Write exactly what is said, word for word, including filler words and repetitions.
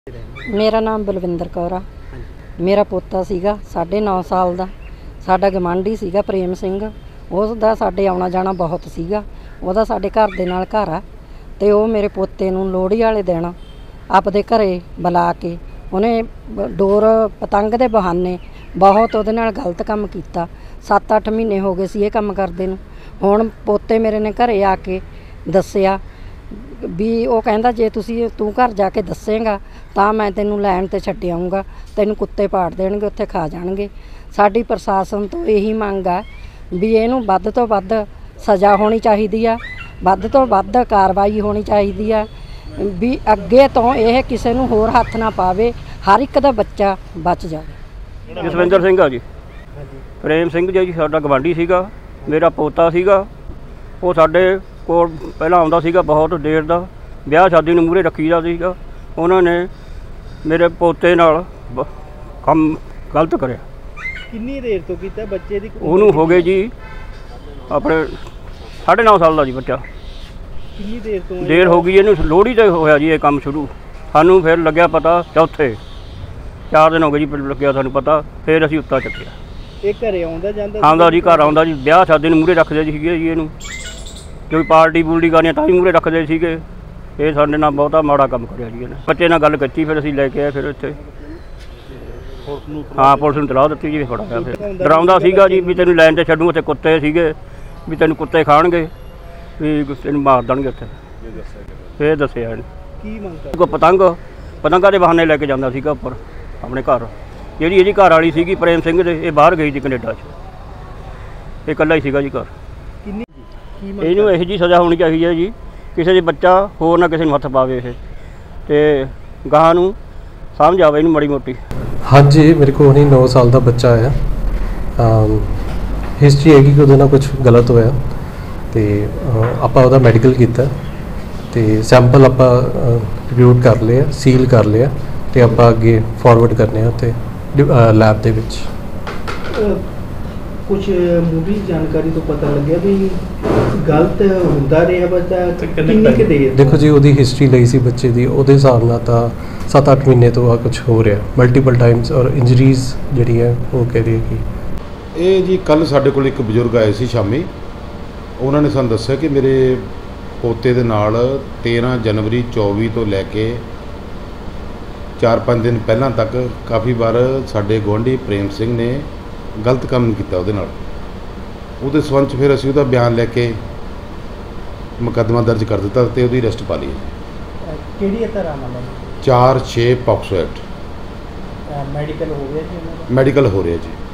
मेरा नाम बलविंदर कौर आ। मेरा पोता सीगा साढ़े नौ साल का। साडा गवांढी सीगा प्रेम सिंह। उसदा साडे आउणा जाना बहुत सीगा। ਉਹਦਾ ਸਾਡੇ घर ਦੇ ਨਾਲ घर आ ਤੇ ਉਹ ਮੇਰੇ ਪੋਤੇ ਨੂੰ ਲੋਹੜੀ वाले दिन आपदे घरे बुला के उन्हें डोर पतंग के बहाने बहुत ਉਹਦੇ ਨਾਲ गलत काम किया। सत्त अठ महीने हो गए सी ये काम करदे नूं। हुण पोते मेरे ने घरे आके दस्सिया भी वो कहंदा जे तुसी तू घर जाके दस्सेगा तां मैं तैनूं लैण ते छड्ड आऊँगा, तैनूं कुत्ते पाड़ देणगे उत्थे खा जाणगे। साडी प्रशासन तो यही मंग आ भी इहनूं वध तो वध सज़ा होनी चाहिदी आ, वध तो वध कार्रवाई होनी चाहिदी आ भी अगे तो यह किसी नूं होर हत्थ ना पावे, हर एक दा बच्चा बच जाए। जसविंदर सिंह आ जी। प्रेम सिंह जी साडा गवांढी सीगा, मेरा पोता सीगा। वो साडे कोल पहला आउंदा सीगा बहुत देर दा, ब्याह शादी नूं मूहरे रखी दा सीगा। उन्हां ने मेरे पोते नाल काम गलत करिया। कितनी देर तो कीता बच्चे दी? उहनूं हो गए जी अपने साढ़े नौ साल का जी बच्चा। कितनी देर तो देर हो गई इहनूं लोहड़ी ते होया जी ये काम शुरू। सानूं फिर लग्या पता चौथे चार दिन हो गए जी लग्या सानूं पता, फिर असीं उत्ता चुक्किया। ये घरे आउंदा जांदा आउंदा जी, घर आउंदा जी। ब्याह शादी नूं मूहरे रखदे सीगे जी इहनूं, कोई पार्टी पूर्टी करनी तां ही मूहरे रखदे सीगे। ये साडे नाल बहुता माड़ा काम करिया जी इहने। बच्चे नाल गल ਕੀਤੀ फिर असीं लैके आए फिर इत्थे हाँ पुलिस नूं तलाह दित्ती जी। फड़ाया फिर डराउंदा सीगा जी भी तैनूं लैन ते छड्डूं, उत्थे कुत्ते सीगे भी तैनूं कुत्ते खाणगे भी तैनूं मार देणगे उत्थे। फिर दस्सिया इहने की मंग कोई पतंग पतंगां दे बहाने लैके जांदा सीगा उप्पर अपने घर। ਜਿਹੜੀ ਇਹਦੀ ਘਰ ਵਾਲੀ ਸੀਗੀ प्रेम सिंह ਦੇ ਇਹ ਬਾਹਰ ਗਈ ਸੀ ਕੈਨੇਡਾ 'ਚ, ਇਹ ਇਕੱਲਾ ਹੀ ਸੀਗਾ ਜੀ ਘਰ। किन्नी की मंग ਇਹਨੂੰ ਇਹੋ ਜਿਹੀ ਸਜ਼ਾ ਹੋਣੀ ਚਾਹੀਦੀ ਹੈ ਜੀ, ਕਿਸੇ ਦੇ ਬੱਚਾ ਹੋਰ ਨਾ ਕਿਸੇ ਨੂੰ ਹੱਥ ਪਾਵੇ ਇਹ, ਤੇ ਗਾਹਾਂ ਨੂੰ ਸਮਝ ਆਵੇ ਇਹਨੂੰ ਮਾੜੀ ਮੋਟੀ। हाँ जी, मेरे को हुणी नौ साल का बच्चा आया। हिस्टरी हैगी कि उहदे कुछ गलत होया तो आपां उहदा मैडिकल किया तो सैंपल आपां रिव्यूट कर लिया, सील कर लिया तो आपां अगे फॉरवर्ड करने ते लैब दे विच। कुछ मूवी जानकारी तो पता लग गया भी गलत हुंदा रहा बच्चा किन्नी के देर? देखो जी उहदी हिस्टरी लई सी बच्चे दी, उहदे हिसाब नाल तां सत्त अठ महीने तो आ कुछ हो रहा मल्टीपल टाइम्स और इंजरीज जी है वो कह रही है कि ਇਹ ਜੀ ਕੱਲ੍ਹ ਸਾਡੇ ਕੋਲ ਇੱਕ ਬਜ਼ੁਰਗ ਆਏ ਸੀ ਸ਼ਾਮੀ। ਉਹਨਾਂ ਨੇ ਸਾਨੂੰ ਦੱਸਿਆ ਕਿ ਮੇਰੇ ਪੋਤੇ ਦੇ ਨਾਲ ਤੇਰ੍ਹਾਂ ਜਨਵਰੀ ਚੌਵੀ ਤੋਂ ਲੈ ਕੇ ਚਾਰ ਪੰਜ ਦਿਨ ਪਹਿਲਾਂ ਤੱਕ ਕਾਫੀ ਵਾਰ ਸਾਡੇ ਗੁਆਂਢੀ ਪ੍ਰੇਮ ਸਿੰਘ ਨੇ ਗਲਤ ਕੰਮ ਕੀਤਾ ਉਹਦੇ ਨਾਲ। ਉਹਦੇ ਸੰਬੰਧ 'ਚ ਫਿਰ ਅਸੀਂ ਉਹਦਾ ਬਿਆਨ ਲੈ ਕੇ ਮੁਕੱਦਮਾ ਦਰਜ ਕਰ ਦਿੱਤਾ ਤੇ ਉਹਦੀ ਅਰੈਸਟ ਪਾ ਲਈ। ਕਿਹੜੀ ਤਰ੍ਹਾਂ ਨਾਲ? ਚਾਰ ਛੇ ਪੌਕਸੋ ਐਕਟ ਮੈਡੀਕਲ ਹੋ ਗਿਆ ਜੀ? ਮੈਡੀਕਲ ਹੋ ਰਿਹਾ ਜੀ।